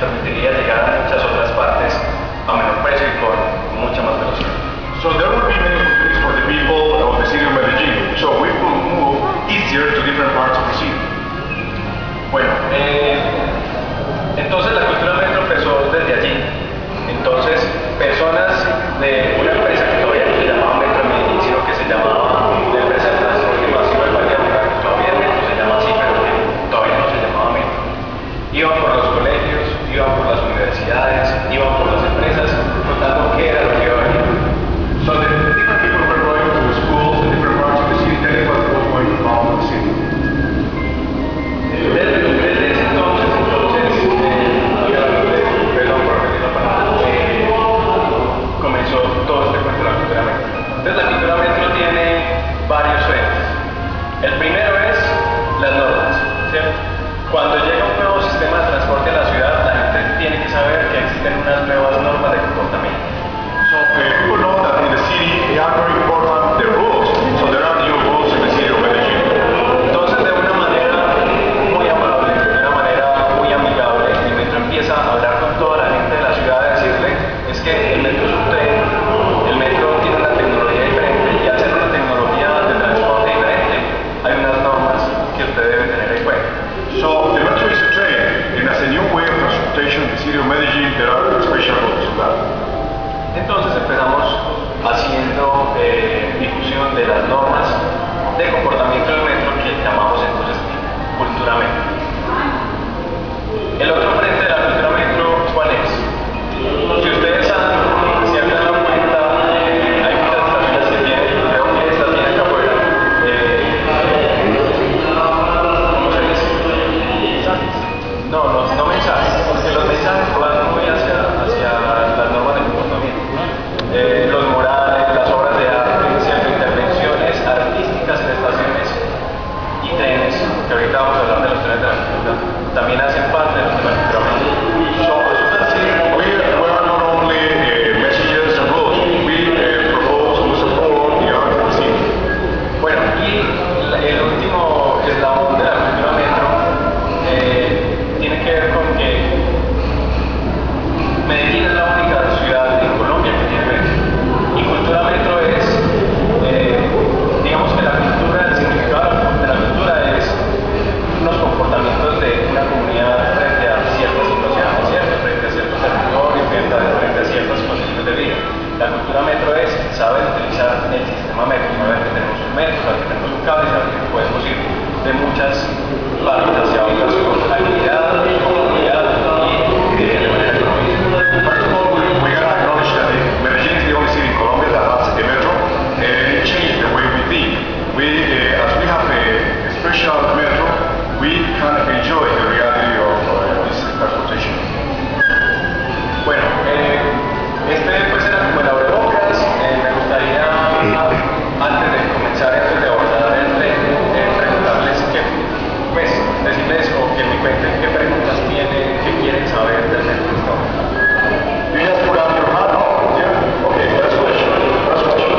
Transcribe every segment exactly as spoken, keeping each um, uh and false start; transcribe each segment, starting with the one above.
permitiría llegar a muchas otras partes a menor precio y con mucha más velocidad. So there will be many opportunities for the people of the city of Medellín. So we will move easier to different parts of the city. Bueno, eh, entonces la cultura metro empezó desde allí. Entonces, personas de una empresa que todavía no se llamaba Metro en Medellín, sino que se llamaba la empresa de transporte masivo de Valledupar, todavía el metro se llama así, pero que todavía no se llamaba metro. Iban por los colegios, iban por las universidades, iban por las empresas, contando qué era lo que iba a venir. So the different people were going to the schools in different parts of the city, telling what was going to happen in the city. Desde, desde ese entonces, entonces, eh, perdón por repetir la palabra, eh, comenzó todo este cuento de la cultura metro. Entonces la cultura metro tiene varios frentes. El primero es las normas, ¿cierto? Cuando llega un nuevo sistema de transporte a la ciudad, la gente tiene que saber que existen unas nuevas normas de comportamiento. So uh, people know that in the city they are very important, the rules. So there are new rules in the city of Medellín. Entonces, de una manera muy amable, de una manera muy amigable, el metro empieza a hablar con toda la gente de la ciudad y decirle, es que el metro es un tren, el metro tiene una tecnología diferente y al ser una tecnología de transporte diferente, hay unas normas que usted debe tener en cuenta. So the metro is a train, and as a new way of transportation in the city of Medellín, there are special rules for that. Entonces empezamos haciendo eh, difusión de las normas de comportamiento del metro que llamamos entonces cultura metro. El otro frente de la cultura metro, ¿cuál es? Si ustedes han, se han dado cuenta, eh, hay muchas estaciones que tienen, creo que esta tiene acá afuera, eh, ¿cómo se dice? No, no, no mensajes, porque los mensajes van muy hacia, hacia las normas de comportamiento. Eh, los murales, las obras de arte, ¿cierto? Intervenciones artísticas en estaciones y trenes, que ahorita vamos a hablar de los trenes de la cultura, también hacen parte de los temas culturales. So as you can see, we, we are not only uh, messages and rules, we uh, propose and support the art of the city. Bueno, y la, el último eslabón de la cultura metro eh, tiene que ver con que Medellín es la única ciudad en Colombia que tiene metro. Y cultura metro es, eh, digamos que la cultura, el significado de la cultura es unos comportamientos de una comunidad frente a ciertas situaciones, ¿cierto? Frente a ciertos territorios, frente a, frente a ciertas condiciones de vida. La cultura metro es saber utilizar el sistema metro, saber que tenemos un metro, saber que tenemos un cable, saber que podemos ir de muchas partes hacia otras con agilidad, comodidad y de manera económica. First of all, we, we gotta acknowledge that Medellín is the only city in Colombia that has a metro, and it changed the way we think. We, uh, as we have a, a special metro, we kind of enjoy the reality of uh, this transportation. Bueno, eh, este pues era como el abrebocas. Eh, me gustaría, antes de comenzar, antes de abordar el tren, eh, preguntarles que, pues, decirles o que me cuenten qué preguntas tienen, qué quieren saber del metro. You just put out your hand, no? Yeah? Okay, first question. First question.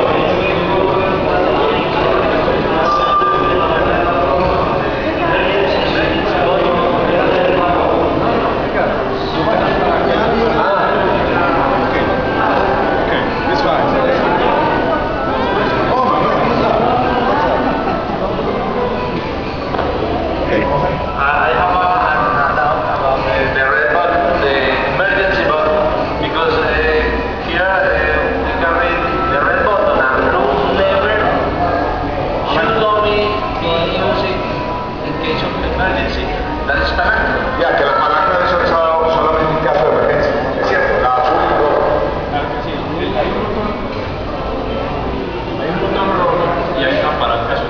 I have a, a doubt about the, the red button, the emergency button, because uh, here uh, you can read the red button and blue lever should only be used in case of emergency. That is correct. Ya, que la palanca de eso es solamente en caso de emergencia. Es cierto, la azul y roja. Claro que sí, hay un botón, hay un botón rojo y hay una palanca azul.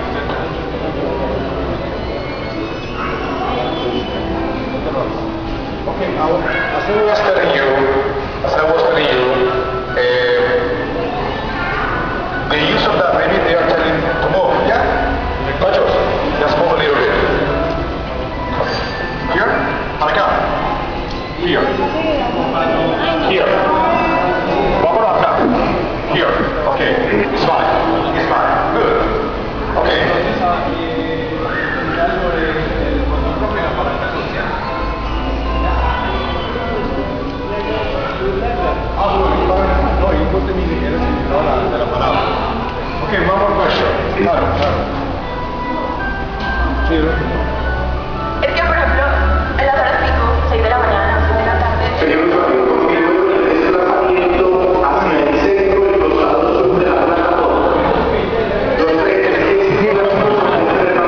Okay, now, as I was telling you, as I was telling you, uh, the use of that, maybe they are telling to move, yeah? Muchos, just move a little bit. Okay. Here, acá. Here. Here. Vámonos acá. Here. Okay, it's fine. It's fine. Good. Okay. Claro, claro. Sí, Es que, por ejemplo, en las horas pico, seis de la mañana, siete de la tarde. Señor Fabio, continúe con el desplazamiento hacia el centro y costado sur de la Plaza Todos. Los trenes que circulan por el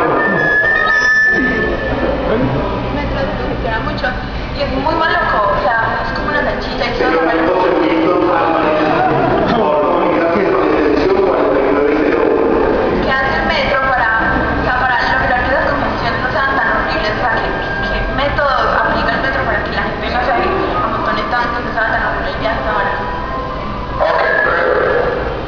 Metro se funciona mucho y es muy maluco, o sea, es como una lanchita y todo. Señor José Luis Álvarez, por comunicación con extensión cuarenta y nueve cero uno. Que hace el metro para, o sea, para lograr que las congestiones no sean tan horribles, o sea, que, que métodos aplica el metro para que la gente no se amontone tanto, no sea tan horrible el viaje ahora. okay, very good.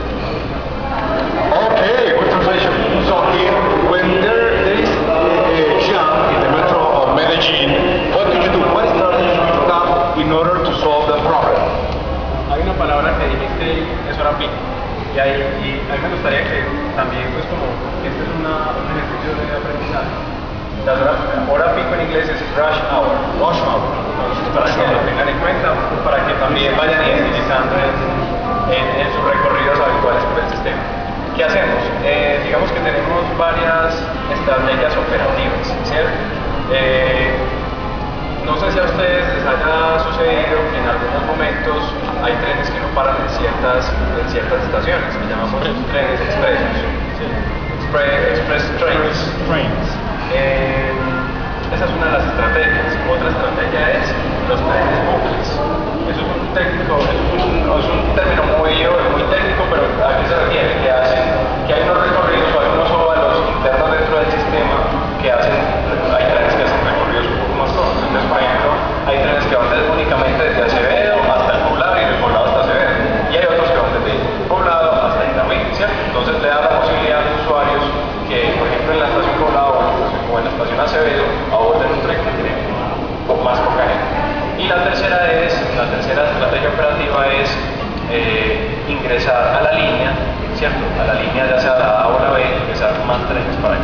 Okay, good translation. So here, when there, there is a jam in the metro of Medellin, what do you do? What strategy do you have in order to solve the problem? Hay una palabra que dijiste, es hora pico. Y, ahí, y a mí me gustaría que también, pues como, este es una, un ejercicio de aprendizaje. La hora, hora pico en inglés es rush hour. Rush hour. Entonces, para que lo tengan en cuenta, para que también vayan identificando en, en, en sus recorridos habituales por el sistema. ¿Qué hacemos? Eh, digamos que tenemos varias estrategias operativas, ¿cierto? Eh, no sé si a ustedes les haya sucedido que en algunos momentos hay trenes que no paran en ciertas, en ciertas estaciones, que llamamos trenes expresos, ¿sí? Express, express trains. Trains. Eh, esa es una de las estrategias. Otra estrategia es los trenes bucles. Eso es un técnico, es un, es un término muy, muy técnico, pero ¿a qué se refiere? Que hacen, que hay unos recorridos o hay unos óvalos internos dentro del sistema que hacen, hay trenes que hacen recorridos un poco más cortos. Entonces, por ejemplo, hay trenes que van desde, únicamente desde Acevedo hasta el Poblado y del Poblado hasta Acevedo. Y hay otros que van desde el Poblado hasta Itagüí, ¿cierto? Entonces le da la posibilidad a los usuarios que, por ejemplo, en la estación Poblado o en la estación Acevedo aborden un tren que tiene más poca gente. Y la tercera es, la tercera estrategia operativa es eh, ingresar a la línea, ¿cierto? A la línea ya sea la A o la B, ingresar más trenes para